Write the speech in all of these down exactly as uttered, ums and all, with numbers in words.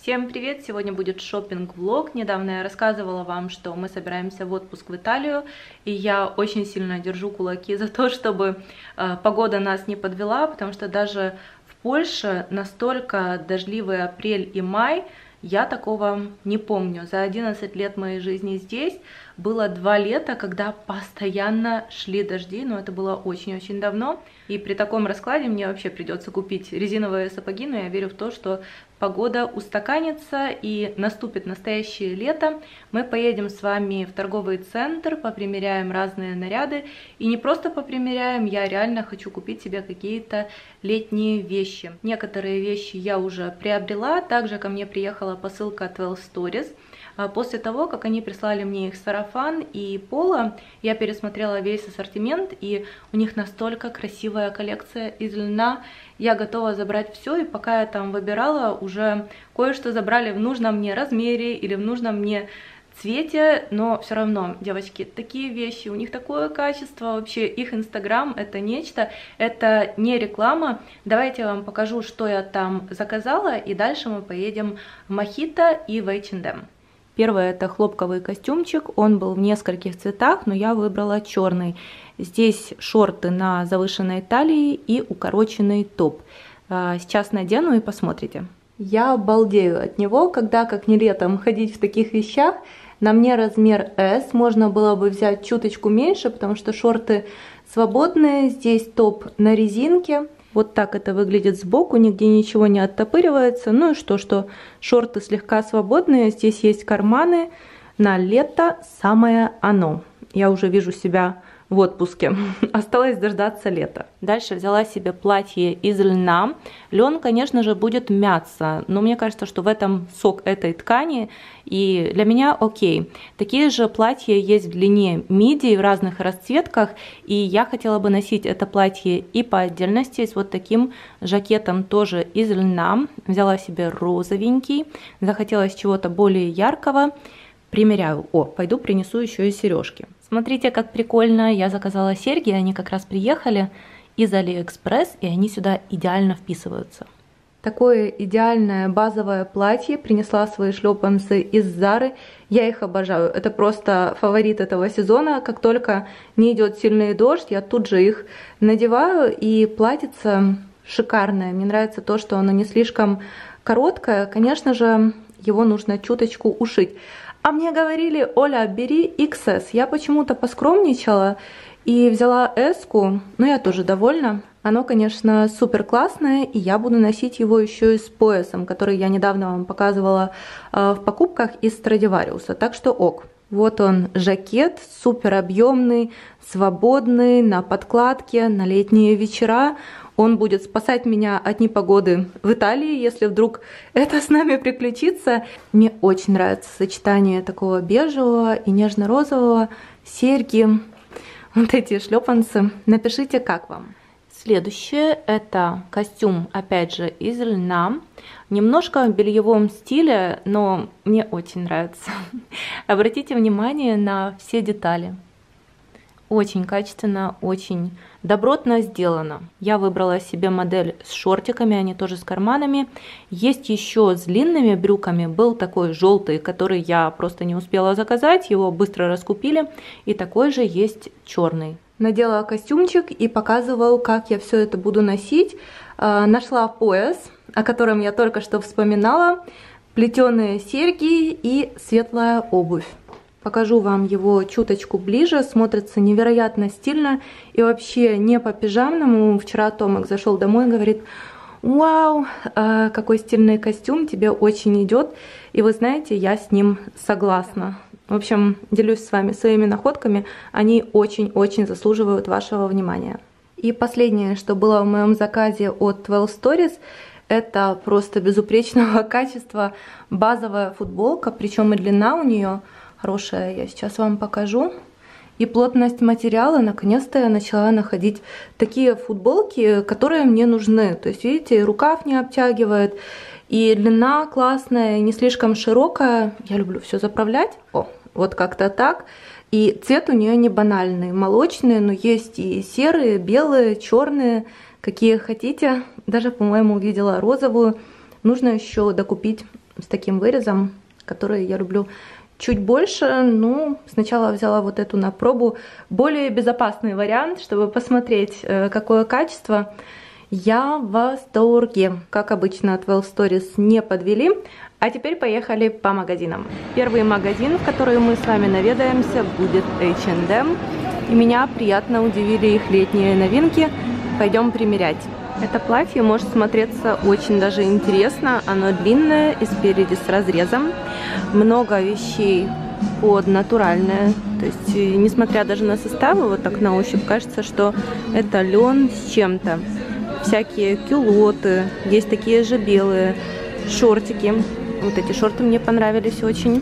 Всем привет! Сегодня будет шопинг-влог. Недавно я рассказывала вам, что мы собираемся в отпуск в Италию, и я очень сильно держу кулаки за то, чтобы э, погода нас не подвела, потому что даже в Польше настолько дождливый апрель и май, я такого не помню. За одиннадцать лет моей жизни здесь было два лета, когда постоянно шли дожди, но это было очень-очень давно. И при таком раскладе мне вообще придется купить резиновые сапоги, но я верю в то, что погода устаканится и наступит настоящее лето. Мы поедем с вами в торговый центр, попримеряем разные наряды. И не просто попримеряем, я реально хочу купить себе какие-то летние вещи. Некоторые вещи я уже приобрела. Также ко мне приехала посылка от Well Stories. После того, как они прислали мне их сарафан и поло, я пересмотрела весь ассортимент, и у них настолько красивая коллекция из льна. Я готова забрать все, и пока я там выбирала, уже кое-что забрали в нужном мне размере или в нужном мне цвете, но все равно, девочки, такие вещи, у них такое качество, вообще их инстаграм это нечто, это не реклама. Давайте я вам покажу, что я там заказала, и дальше мы поедем в Мохито и в эйч энд эм. Первый это хлопковый костюмчик, он был в нескольких цветах, но я выбрала черный. Здесь шорты на завышенной талии и укороченный топ. Сейчас надену и посмотрите. Я обалдею от него, когда как не летом ходить в таких вещах. На мне размер эс, можно было бы взять чуточку меньше, потому что шорты свободные, здесь топ на резинке. Вот так это выглядит сбоку, нигде ничего не оттопыривается. Ну и что, что шорты слегка свободные, здесь есть карманы. На лето самое оно. Я уже вижу себя в отпуске. Осталось дождаться лета. Дальше взяла себе платье из льна. Лен, конечно же, будет мяться, но мне кажется, что в этом сок этой ткани, и для меня окей. Такие же платья есть в длине миди в разных расцветках, и я хотела бы носить это платье и по отдельности с вот таким жакетом тоже из льна. Взяла себе розовенький, захотелось чего-то более яркого. Примеряю. О, пойду принесу еще и сережки. Смотрите, как прикольно. Я заказала серьги, они как раз приехали из Алиэкспресс, и они сюда идеально вписываются. Такое идеальное базовое платье. Принесла свои шлепанцы из Зары. Я их обожаю. Это просто фаворит этого сезона. Как только не идет сильный дождь, я тут же их надеваю, и платьице шикарное. Мне нравится то, что оно не слишком короткое. Конечно же, его нужно чуточку ушить. А мне говорили: Оля, бери икс эс. Я почему-то поскромничала и взяла эс-ку, но я тоже довольна. Оно, конечно, супер классное, и я буду носить его еще и с поясом, который я недавно вам показывала э, в покупках из Страдивариуса, так что ок. Вот он, жакет, супер объемный, свободный, на подкладке, на летние вечера. Он будет спасать меня от непогоды в Италии, если вдруг это с нами приключится. Мне очень нравится сочетание такого бежевого и нежно-розового, серьги, вот эти шлепанцы. Напишите, как вам. Следующее это костюм, опять же, из льна. Немножко в бельевом стиле, но мне очень нравится. Обратите внимание на все детали. Очень качественно, очень добротно сделано. Я выбрала себе модель с шортиками, они тоже с карманами. Есть еще с длинными брюками, был такой желтый, который я просто не успела заказать, его быстро раскупили. И такой же есть черный. Надела костюмчик и показываю, как я все это буду носить. Нашла пояс, о котором я только что вспоминала, плетеные серьги и светлая обувь. Покажу вам его чуточку ближе, смотрится невероятно стильно и вообще не по-пижамному. Вчера Томик зашел домой и говорит: вау, какой стильный костюм, тебе очень идет. И вы знаете, я с ним согласна. В общем, делюсь с вами своими находками, они очень-очень заслуживают вашего внимания. И последнее, что было в моем заказе от Well Stories, это просто безупречного качества базовая футболка, причем и длина у нее хорошая, я сейчас вам покажу. И плотность материала, наконец-то я начала находить такие футболки, которые мне нужны. То есть, видите, рукав не обтягивает, и длина классная, не слишком широкая. Я люблю все заправлять. О, вот как-то так. И цвет у нее не банальный, молочный, но есть и серые, белые, черные, какие хотите. Даже, по-моему, увидела розовую. Нужно еще докупить с таким вырезом, который я люблю чуть больше. Ну, сначала взяла вот эту на пробу. Более безопасный вариант, чтобы посмотреть, какое качество. Я в восторге. Как обычно, от Well Stories не подвели. А теперь поехали по магазинам. Первый магазин, в который мы с вами наведаемся, будет эйч энд эм. И меня приятно удивили их летние новинки. Пойдем примерять. Это платье может смотреться очень даже интересно. Оно длинное и спереди с разрезом. Много вещей под натуральное. То есть, несмотря даже на составы, вот так на ощупь кажется, что это лен с чем-то. Всякие кюлоты, есть такие же белые шортики. Вот эти шорты мне понравились очень.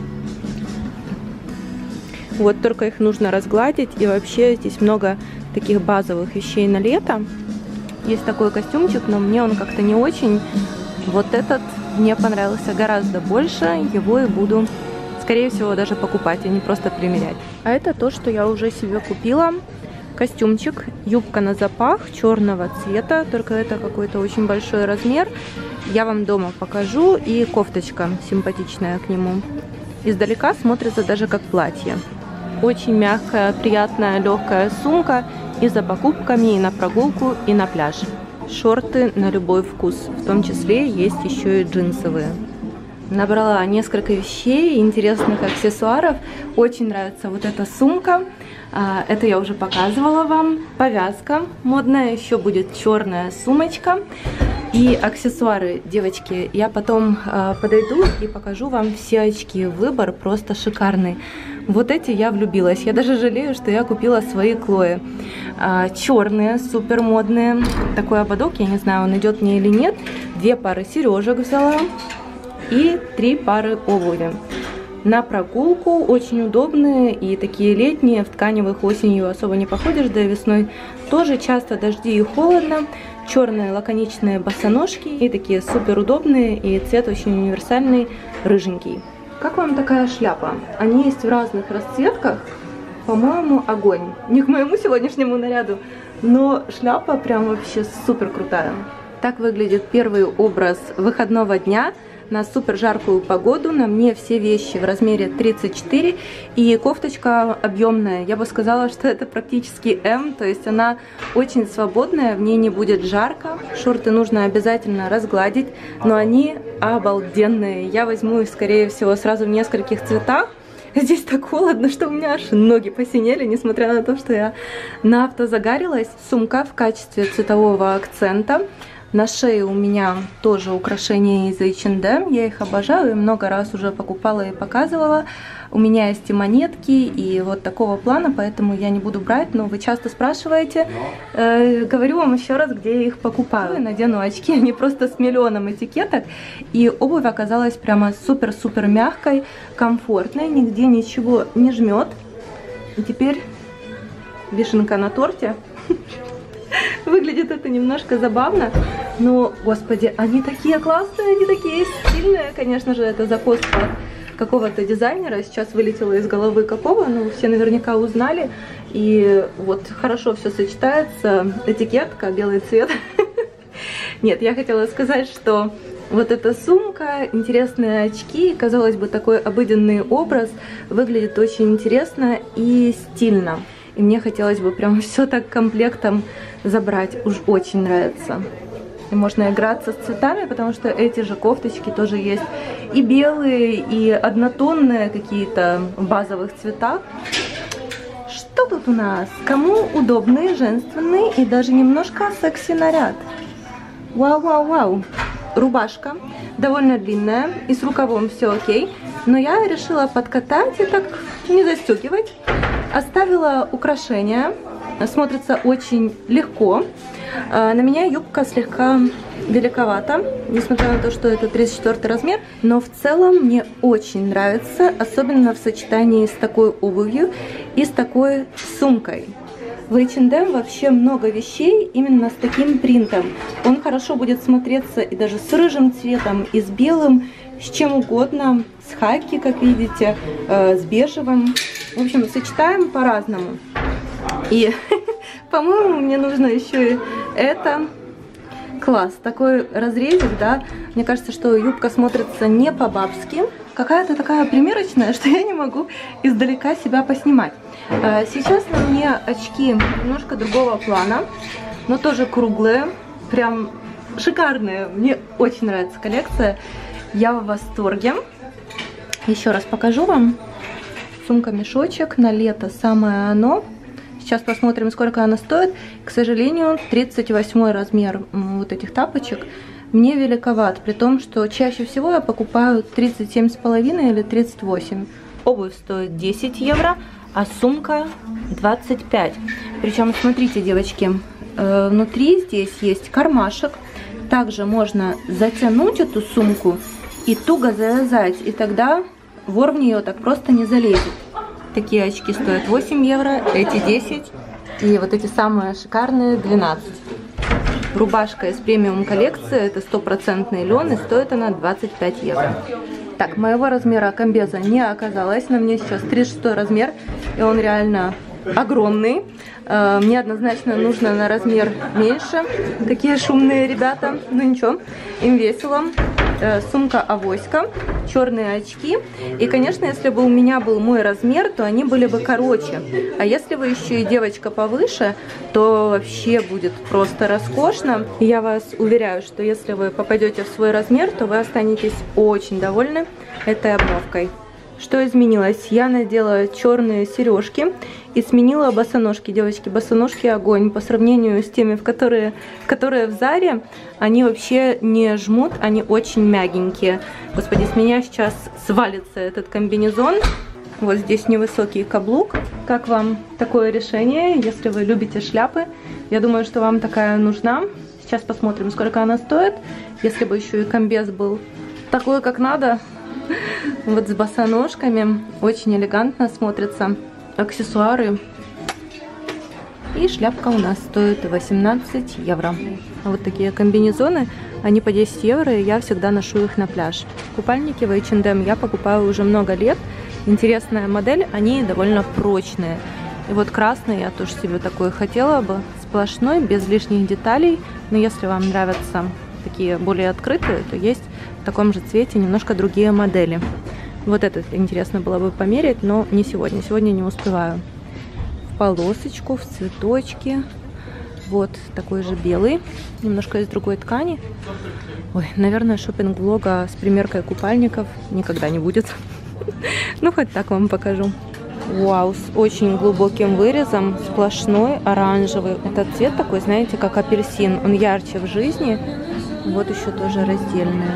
Вот только их нужно разгладить. И вообще здесь много таких базовых вещей на лето. Есть такой костюмчик, но мне он как-то не очень. Вот этот мне понравился гораздо больше. Его и буду, скорее всего, даже покупать, а не просто примерять. А это то, что я уже себе купила. Костюмчик, юбка на запах черного цвета, только это какой-то очень большой размер. Я вам дома покажу. И кофточка симпатичная к нему. Издалека смотрится даже как платье. Очень мягкая, приятная, легкая сумка. И за покупками, и на прогулку, и на пляж. Шорты на любой вкус. В том числе есть еще и джинсовые. Набрала несколько вещей, интересных аксессуаров. Очень нравится вот эта сумка. Это я уже показывала вам. Повязка модная. Еще будет черная сумочка. И аксессуары, девочки, я потом подойду и покажу вам все очки. Выбор просто шикарный. Вот эти я влюбилась. Я даже жалею, что я купила свои Клои. Черные, супер модные. Такой ободок, я не знаю, он идет мне или нет. Две пары сережек взяла. И три пары обуви. На прогулку очень удобные и такие летние. В тканевых осенью особо не походишь, да и весной тоже часто дожди и холодно. Черные лаконичные босоножки и такие супер удобные. И цвет очень универсальный, рыженький. Как вам такая шляпа? Они есть в разных расцветках. По-моему, огонь. Не к моему сегодняшнему наряду, но шляпа прям вообще супер крутая. Так выглядит первый образ выходного дня. На супер жаркую погоду. На мне все вещи в размере тридцать четыре. И кофточка объемная. Я бы сказала, что это практически эм. То есть она очень свободная. В ней не будет жарко. Шорты нужно обязательно разгладить. Но они обалденные. Я возьму их, скорее всего, сразу в нескольких цветах. Здесь так холодно, что у меня аж ноги посинели, несмотря на то, что я на авто загорелась. Сумка в качестве цветового акцента. На шее у меня тоже украшения из эйч энд эм. Я их обожаю и много раз уже покупала и показывала. У меня есть и монетки, и вот такого плана, поэтому я не буду брать. Но вы часто спрашиваете. Э, говорю вам еще раз, где я их покупаю. Надену очки, они просто с миллионом этикеток. И обувь оказалась прямо супер-супер мягкой, комфортной. Нигде ничего не жмет. И теперь вишенка на торте. Выглядит это немножко забавно, но, господи, они такие классные, они такие стильные. Конечно же, это закоска какого-то дизайнера. Сейчас вылетело из головы какого, но все наверняка узнали. И вот хорошо все сочетается. Этикетка, белый цвет. Нет, я хотела сказать, что вот эта сумка, интересные очки, казалось бы, такой обыденный образ, выглядит очень интересно и стильно. И мне хотелось бы прям все так комплектом забрать. Уж очень нравится. И можно играться с цветами, потому что эти же кофточки тоже есть и белые, и однотонные какие-то в базовых цветах. Что тут у нас? Кому удобный, женственный и даже немножко секси наряд. Вау-вау-вау. Рубашка довольно длинная и с рукавом все окей. Но я решила подкатать и так не застегивать. Оставила украшения. Смотрится очень легко. На меня юбка слегка великовата, несмотря на то, что это тридцать четвёртый размер. Но в целом мне очень нравится, особенно в сочетании с такой обувью и с такой сумкой. В эйч энд эм вообще много вещей именно с таким принтом. Он хорошо будет смотреться и даже с рыжим цветом, и с белым, с чем угодно, с хаки, как видите, э, с бежевым. В общем, сочетаем по-разному. И, по-моему, мне нужно еще и это. Класс, такой разрезик, да. Мне кажется, что юбка смотрится не по-бабски. Какая-то такая примерочная, что я не могу издалека себя поснимать. Сейчас на мне очки немножко другого плана, но тоже круглые, прям шикарные. Мне очень нравится коллекция, я в восторге. Еще раз покажу вам. Сумка-мешочек на лето, самое оно. Сейчас посмотрим, сколько она стоит. К сожалению, тридцать восьмой размер вот этих тапочек мне великоват, при том, что чаще всего я покупаю тридцать семь с половиной или тридцать восемь. Обувь стоит десять евро, а сумка двадцать пять. Причем, смотрите, девочки, э, внутри здесь есть кармашек. Также можно затянуть эту сумку и туго завязать, и тогда вор в нее так просто не залезет. Такие очки стоят восемь евро, эти десять, и вот эти самые шикарные двенадцать. Рубашка из премиум коллекции, это стопроцентный лен, и стоит она двадцать пять евро. Так, моего размера комбеза не оказалось, на мне сейчас тридцать шестой размер, и он реально огромный. Мне однозначно нужно на размер меньше. Такие шумные ребята, ну ничего, им весело. Сумка-авоська, черные очки. И, конечно, если бы у меня был мой размер, то они были бы короче. А если вы еще и девочка повыше, то вообще будет просто роскошно. Я вас уверяю, что если вы попадете в свой размер, то вы останетесь очень довольны этой обновкой. Что изменилось? Я надела черные сережки и сменила босоножки. Девочки, босоножки огонь. По сравнению с теми, в которые, которые в Заре, они вообще не жмут, они очень мягенькие. Господи, с меня сейчас свалится этот комбинезон. Вот здесь невысокий каблук. Как вам такое решение, если вы любите шляпы? Я думаю, что вам такая нужна. Сейчас посмотрим, сколько она стоит. Если бы еще и комбез был такой, как надо. Вот с босоножками. Очень элегантно смотрятся аксессуары. И шляпка у нас стоит восемнадцать евро. Вот такие комбинезоны, они по десять евро, и я всегда ношу их на пляж. Купальники в эйч энд эм я покупаю уже много лет. Интересная модель, они довольно прочные. И вот красный я тоже себе такой хотела бы. Сплошной, без лишних деталей. Но если вам нравятся такие более открытые, то есть в таком же цвете немножко другие модели. Вот этот интересно было бы померить, но не сегодня. Сегодня не успеваю. В полосочку, в цветочки. Вот такой же белый, немножко из другой ткани. Ой, наверное, шопинг-влога с примеркой купальников никогда не будет. Ну, хоть так вам покажу. Вау, с очень глубоким вырезом, сплошной, оранжевый. Этот цвет такой, знаете, как апельсин. Он ярче в жизни. Вот еще тоже раздельные.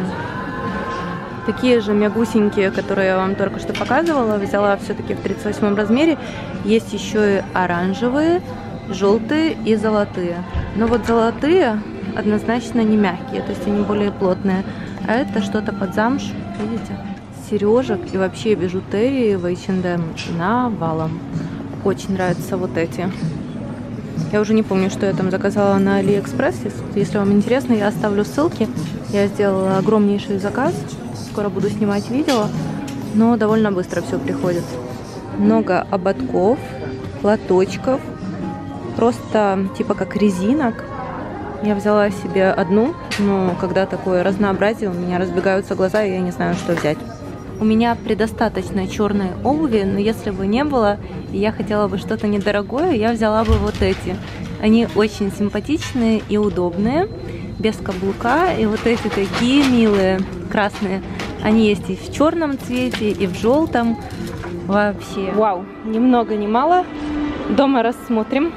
Такие же мягусенькие, которые я вам только что показывала, взяла все-таки в тридцать восьмом размере. Есть еще и оранжевые, желтые и золотые. Но вот золотые однозначно не мягкие, то есть они более плотные. А это что-то под замш, видите? Сережек и вообще бижутерии в эйч энд эм навалом. Очень нравятся вот эти. Я уже не помню, что я там заказала на Алиэкспресс. Если вам интересно, я оставлю ссылки. Я сделала огромнейший заказ. Скоро буду снимать видео, но довольно быстро все приходит. Много ободков, платочков, просто типа как резинок. Я взяла себе одну, но когда такое разнообразие, у меня разбегаются глаза, и я не знаю, что взять. У меня предостаточно черной обуви, но если бы не было, и я хотела бы что-то недорогое, я взяла бы вот эти. Они очень симпатичные и удобные, без каблука, и вот эти такие милые, красные. Они есть и в черном цвете, и в желтом. Вообще. Вау, ни много ни мало. Дома рассмотрим.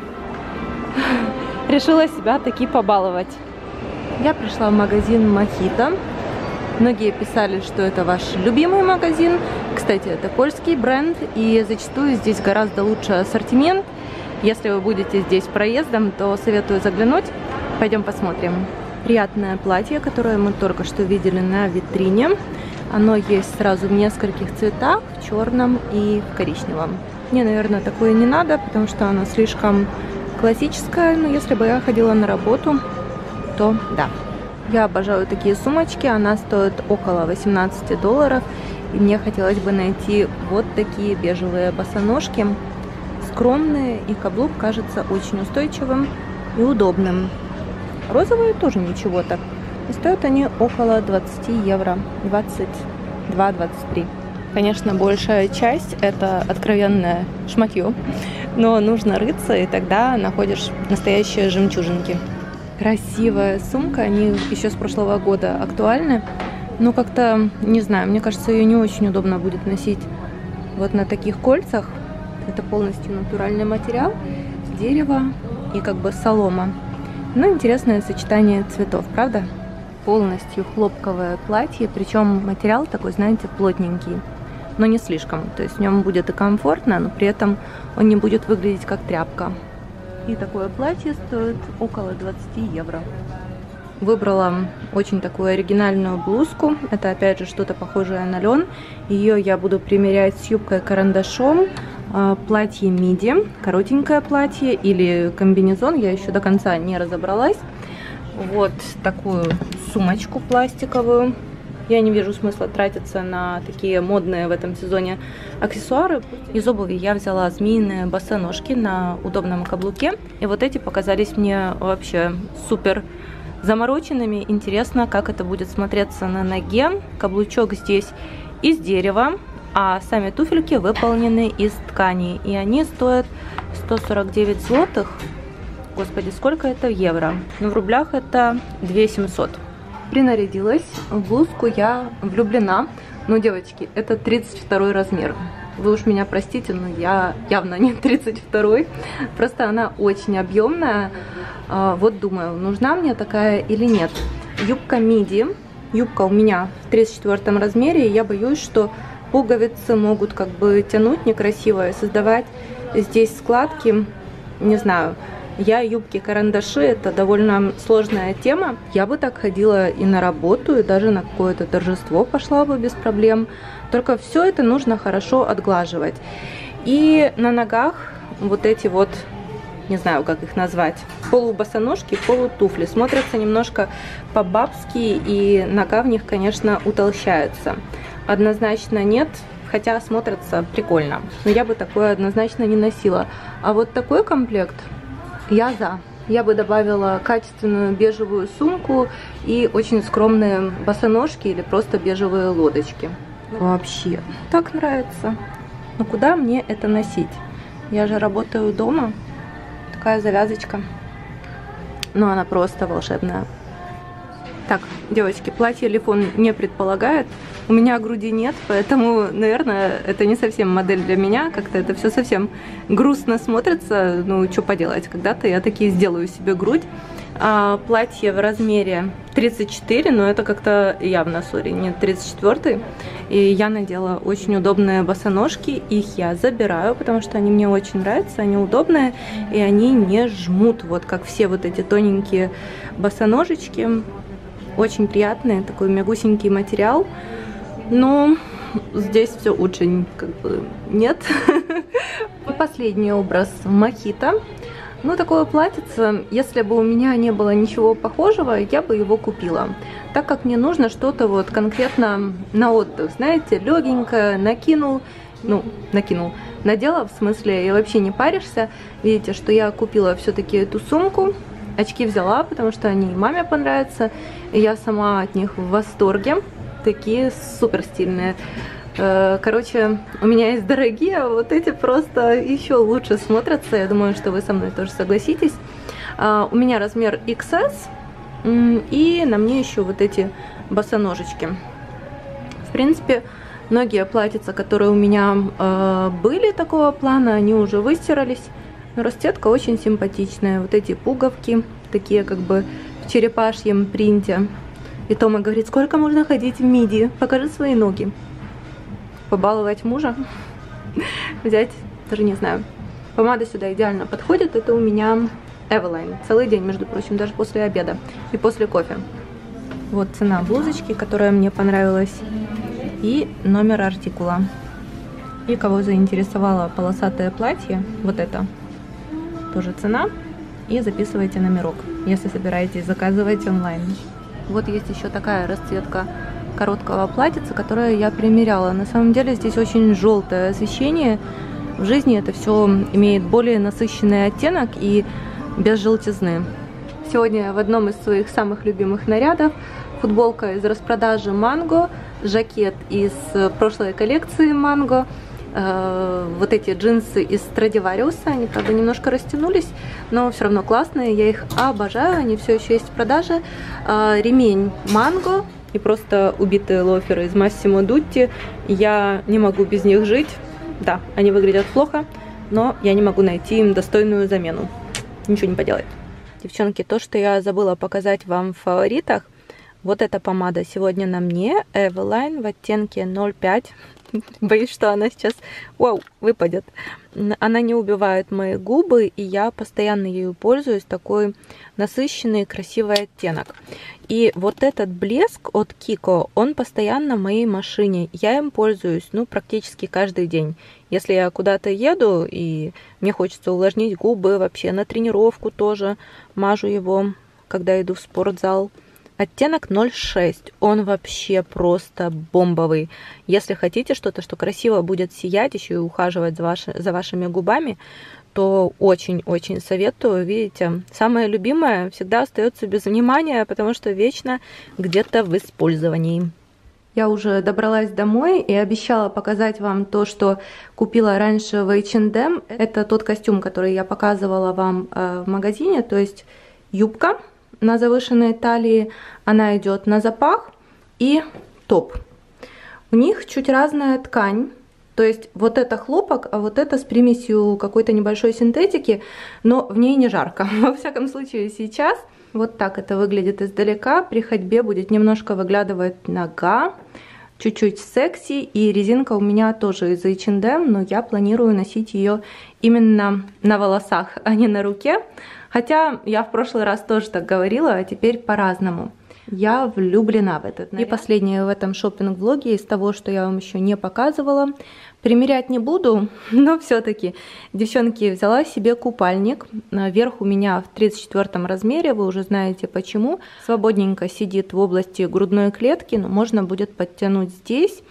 Решила себя таки побаловать. Я пришла в магазин Мохито. Многие писали, что это ваш любимый магазин. Кстати, это польский бренд, и зачастую здесь гораздо лучше ассортимент. Если вы будете здесь проездом, то советую заглянуть. Пойдем посмотрим. Приятное платье, которое мы только что видели на витрине. Оно есть сразу в нескольких цветах, в черном и в коричневом. Мне, наверное, такое не надо, потому что оно слишком классическое. Но если бы я ходила на работу, то да. Я обожаю такие сумочки. Она стоит около восемнадцати долларов. И мне хотелось бы найти вот такие бежевые босоножки. Скромные, и каблук кажется очень устойчивым и удобным. Розовые тоже ничего так. И стоят они около двадцати евро. двадцать два — двадцать три. Конечно, большая часть это откровенное шматье, но нужно рыться, и тогда находишь настоящие жемчужинки. Красивая сумка, они еще с прошлого года актуальны, но как-то, не знаю, мне кажется, ее не очень удобно будет носить вот на таких кольцах. Это полностью натуральный материал, дерево и как бы солома. Ну, интересное сочетание цветов, правда? Полностью хлопковое платье, причем материал такой, знаете, плотненький, но не слишком. То есть в нем будет и комфортно, но при этом он не будет выглядеть как тряпка. И такое платье стоит около двадцати евро. Выбрала очень такую оригинальную блузку. Это опять же что-то похожее на лен. Ее я буду примерять с юбкой-карандашом. Платье миди, коротенькое платье или комбинезон, я еще до конца не разобралась. Вот такую сумочку пластиковую. Я не вижу смысла тратиться на такие модные в этом сезоне аксессуары. Из обуви я взяла змеиные босоножки на удобном каблуке. И вот эти показались мне вообще супер замороченными. Интересно, как это будет смотреться на ноге. Каблучок здесь из дерева, а сами туфельки выполнены из ткани. И они стоят сто сорок девять злотых. Господи, сколько это в евро? Ну, в рублях это две тысячи семьсот. Принарядилась. В блузку я влюблена. Но, девочки, это тридцать второй размер. Вы уж меня простите, но я явно не тридцать второй. Просто она очень объемная. Вот думаю, нужна мне такая или нет. Юбка миди. Юбка у меня в тридцать четвёртом размере. И я боюсь, что пуговицы могут как бы тянуть некрасиво и создавать здесь складки. Не знаю. Я юбки-карандаши, это довольно сложная тема. Я бы так ходила и на работу, и даже на какое-то торжество пошла бы без проблем. Только все это нужно хорошо отглаживать. И на ногах вот эти вот, не знаю, как их назвать, полубосоножки, полутуфли. Смотрятся немножко по-бабски, и нога в них, конечно, утолщается. Однозначно нет, хотя смотрятся прикольно. Но я бы такое однозначно не носила. А вот такой комплект... Я за. Я бы добавила качественную бежевую сумку и очень скромные босоножки или просто бежевые лодочки. Вообще, так нравится. Но куда мне это носить? Я же работаю дома. Такая завязочка. Но она просто волшебная. Так, девочки, платье Лифон не предполагает. У меня груди нет, поэтому, наверное, это не совсем модель для меня. Как-то это все совсем грустно смотрится. Ну, что поделать, когда-то я таки сделаю себе грудь. А, платье в размере тридцать четыре, но это как-то явно, сори, не тридцать четыре. И я надела очень удобные босоножки. Их я забираю, потому что они мне очень нравятся, они удобные. И они не жмут, вот как все вот эти тоненькие босоножечки. Очень приятный, такой мягусенький материал. Но здесь все очень, как бы, нет. И последний образ мохито. Ну, такое платьице, если бы у меня не было ничего похожего, я бы его купила. Так как мне нужно что-то вот конкретно на отдых, знаете, легенькое, накинул, ну, накинул, надела, в смысле, и вообще не паришься. Видите, что я купила все-таки эту сумку. Очки взяла, потому что они маме понравятся. И я сама от них в восторге. Такие супер стильные. Короче, у меня есть дорогие, а вот эти просто еще лучше смотрятся. Я думаю, что вы со мной тоже согласитесь. У меня размер икс эс. И на мне еще вот эти босоножечки. В принципе, многие платьица, которые у меня были такого плана, они уже выстирались. Но расцветка очень симпатичная. Вот эти пуговки, такие как бы в черепашьем принте. И Тома говорит, сколько можно ходить в миди? Покажи свои ноги. Побаловать мужа? Взять? Даже не знаю. Помада сюда идеально подходит. Это у меня Эвелайн. Целый день, между прочим, даже после обеда и после кофе. Вот цена блузочки, которая мне понравилась. И номер артикула. И кого заинтересовало полосатое платье, вот это. Тоже цена. И записывайте номерок, если собираетесь заказывать онлайн. Вот есть еще такая расцветка короткого платьица, которое я примеряла. На самом деле здесь очень желтое освещение. В жизни это все имеет более насыщенный оттенок и без желтизны. Сегодня в одном из своих самых любимых нарядов. Футболка из распродажи Mango, жакет из прошлой коллекции Mango, э, вот эти джинсы из Stradivarius, они, правда, немножко растянулись, но все равно классные, я их обожаю, они все еще есть в продаже. Э, ремень Mango и просто убитые лоферы из Massimo Dutti, я не могу без них жить. Да, они выглядят плохо, но я не могу найти им достойную замену. Ничего не поделать. Девчонки, то, что я забыла показать вам в фаворитах, вот эта помада сегодня на мне, Eveline в оттенке ноль пять. Боюсь, что она сейчас, вау, выпадет. Она не убивает мои губы, и я постоянно ею пользуюсь. Такой насыщенный, красивый оттенок. И вот этот блеск от Kiko, он постоянно в моей машине. Я им пользуюсь, ну, практически каждый день. Если я куда-то еду, и мне хочется увлажнить губы, вообще на тренировку тоже мажу его, когда иду в спортзал. Оттенок ноль шесть, он вообще просто бомбовый. Если хотите что-то, что красиво будет сиять, еще и ухаживать за, ваши, за вашими губами, то очень-очень советую. Видите, самое любимое всегда остается без внимания, потому что вечно где-то в использовании. Я уже добралась домой и обещала показать вам то, что купила раньше в эйч энд эм. Это тот костюм, который я показывала вам в магазине, то есть юбка на завышенной талии, она идет на запах, и топ. У них чуть разная ткань, то есть вот это хлопок, а вот это с примесью какой-то небольшой синтетики, но в ней не жарко. Во всяком случае сейчас вот так это выглядит издалека, при ходьбе будет немножко выглядывать нога, чуть-чуть секси, и резинка у меня тоже из эйч энд эм, но я планирую носить ее именно на волосах, а не на руке. Хотя я в прошлый раз тоже так говорила, а теперь по-разному. Я влюблена в этот наряд. И последнее в этом шопинг-влоге из того, что я вам еще не показывала. Примерять не буду, но все-таки, девчонки, взяла себе купальник. Верх у меня в тридцать четвёртом размере, вы уже знаете почему. Свободненько сидит в области грудной клетки, но можно будет подтянуть здесь.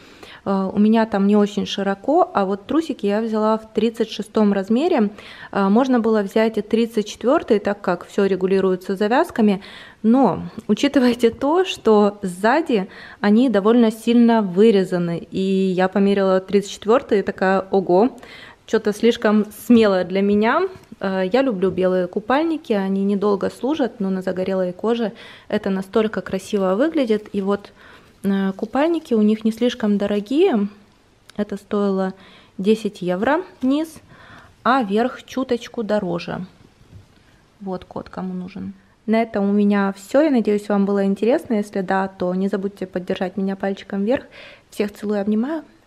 У меня там не очень широко, а вот трусики я взяла в тридцать шестом размере. Можно было взять и тридцать четвёртый, так как все регулируется завязками. Но учитывайте то, что сзади они довольно сильно вырезаны. И я померила тридцать четвёртый и такая, ого, что-то слишком смелое для меня. Я люблю белые купальники, они недолго служат, но на загорелой коже это настолько красиво выглядит. И вот купальники у них не слишком дорогие, это стоило десять евро низ, а верх чуточку дороже. Вот код, кому нужен. На этом у меня все, я надеюсь, вам было интересно. Если да, то не забудьте поддержать меня пальчиком вверх. Всех целую, обнимаю.